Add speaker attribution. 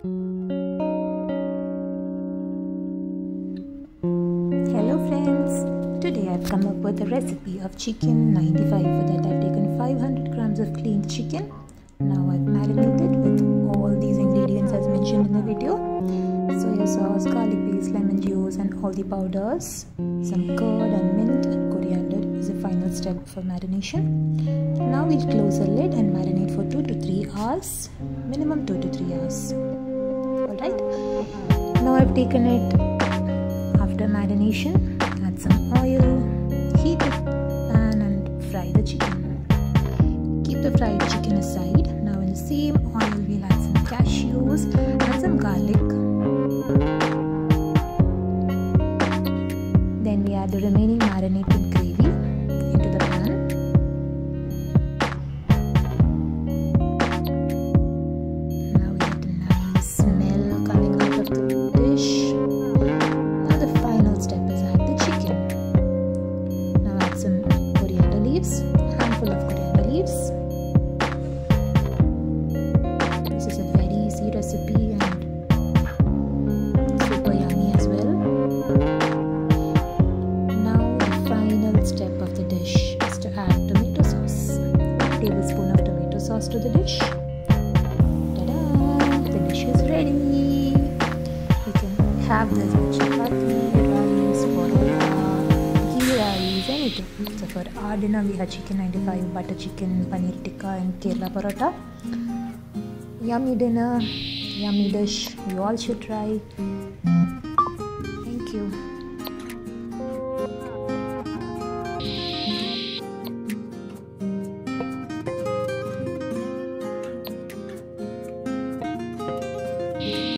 Speaker 1: Hello friends, today I've come up with a recipe of chicken 95. For that I've taken 500 grams of cleaned chicken. Now I've marinated with all these ingredients as mentioned in the video. Soya sauce, garlic paste, lemon juice and all the powders. Some curd and mint and coriander is the final step for marination. Now we'll close the lid and marinate for 2 to 3 hours. Minimum 2 to 3 hours. Alright. Now I've taken it after marination. Add some oil, heat the pan and fry the chicken. Keep the fried chicken aside. Now in the same oil we'll add some cashews and some garlic. Then we add the remaining marinated gravy into the pan. Now we get a nice smell coming out of the dish. Now the final step is add the chicken. Now add some coriander leaves, handful of coriander leaves. This is a very easy recipe and super yummy as well. Now the final step of the dish is to add tomato sauce. 1 tablespoon of tomato sauce to the dish. Ta-da! The dish is ready. You can have this with chapati, rice, parota, ghee rice, anything. So for our dinner we had chicken 95, butter chicken, paneer tikka and Kerala parota. Yummy dinner, yummy dish. You all should try. Thank you.